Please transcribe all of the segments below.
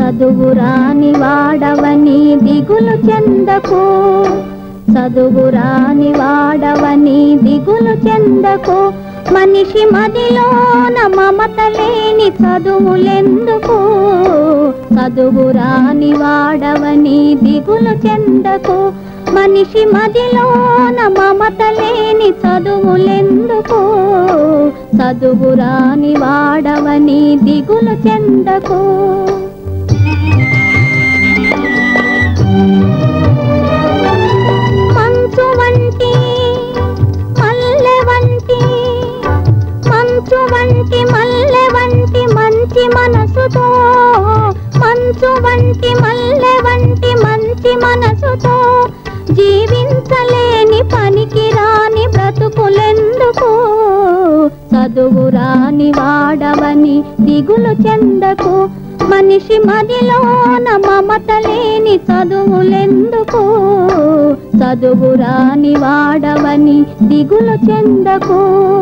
చదువురాని వాడవని దిగులు చెందకు, చదువురాని వాడవని దిగులు చెందకు. మనిషి మదిలోన మమత లేని చదువులెందుకు, చదువురాని వాడవని దిగులు చెందకు. మనిషి మదిలోన మమత లేని చదువులెందుకు, చదువురాని వాడవని దిగులు చెందకు. మంచు వంటి మల్లె వంటి, మంచు వంటి మల్లె వంటి మంచి మనసుతో, మంచు వంటి మల్లె వంటి మంచి మనసుతో జీవించలేని పనికిరాని బ్రతుకులెందుకు, చదువురాని వాడవని దిగులు చెందకు. మనిషి మదిలోన మమత లేని చదువులెందుకు, చదువురాని వాడవని దిగులు చెందకు.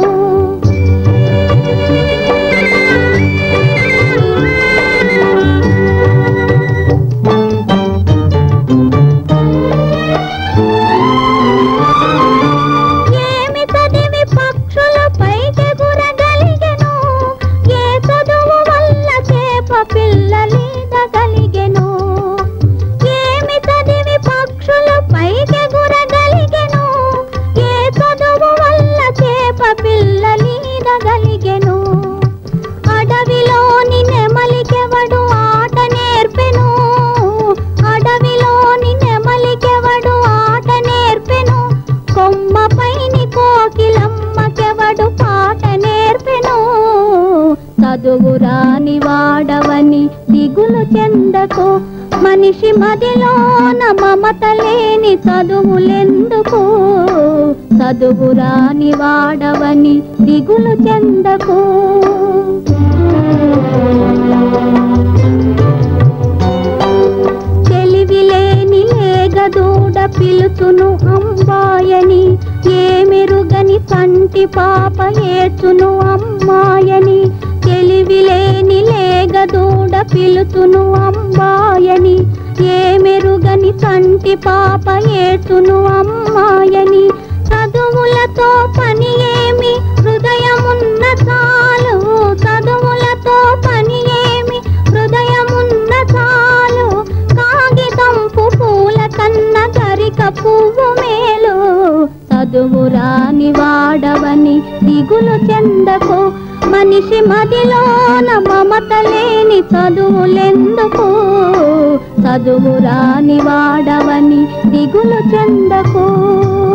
పిల్లలీదగలిగెను, ఏమి చదివి పక్షులు పైకెగురగలిగెను, ఏ చదువు వల్ల చేప పిల్లలీదగలిగెను. అడవిలోని నెమలికెవడు ఆట నేర్పెను, అడవిలోని నెమలికెవడు ఆట నేర్పెను, కొమ్మపైని కోకిలమ్మకెవడు పాట నేర్పెను. చదువురాని వాడవని దిగులు చెందకు. మనిషి మదిలోన మమత లేని చదువులెందుకు, చదువురాని వాడవని దిగులు చెందకు. తెలివిలేని లేగదూడ పిలుచును అమ్మాయని, ఏమెరుగని కంటి పాప ఏడ్చును అమ్మాయని. తెలివిలేని లేగదూడ పిలుచును అమ్మాయని, ఏమెరుగని కంటి పాప ఏడ్చును అమ్మాయని. చదువులతో పని ఏమి హృదయమున్న చాలు, చదువులతో పని ఏమి హృదయమున్న చాలు. కాగితంపు పూల కన్న గరిక పువ్వు మేలు, చదువురాని వాడవని దిగులు చెందకు. మనిషి మదిలోన మమత లేని చదువులెందుకు, చదువురాని వాడవని దిగులు చెందకు.